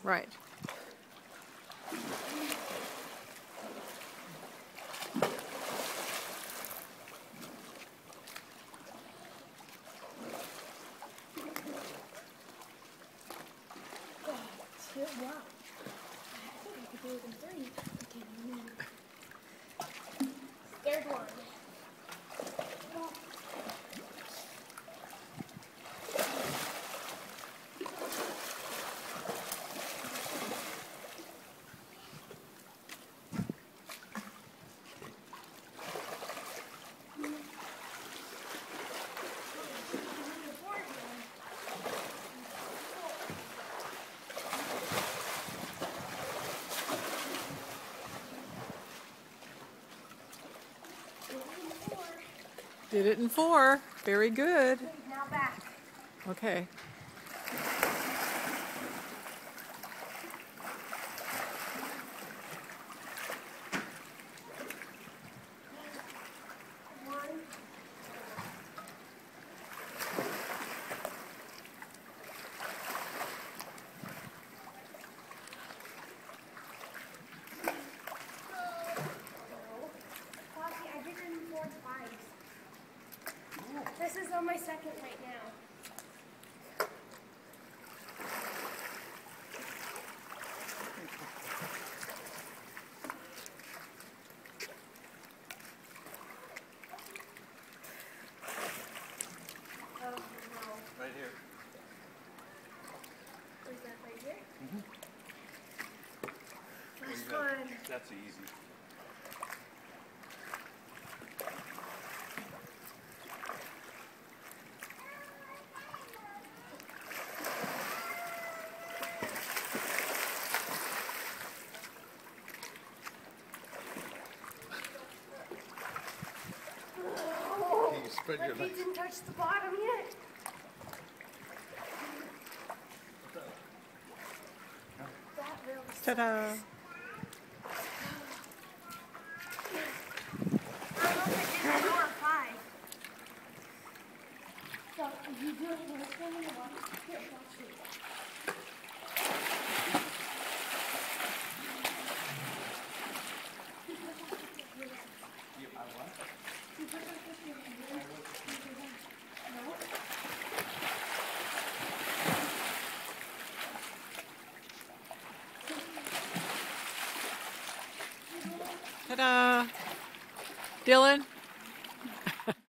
Right. Wow. I think I could do it in 3. Okay, third one. Did it in 4. Very good. Now back. Okay. I did it in 4 times. This is on my second right now. Oh, no. Right here. Is that right here? Mm-hmm. That's fun. That's easy. Can you spread your My feet legs? didn't touch the bottom yet. That really sucks. Ta-da! I don't know if I did 4 or 5. So if you do it when it's in the water, here, watch me. Ta-da! Dylan?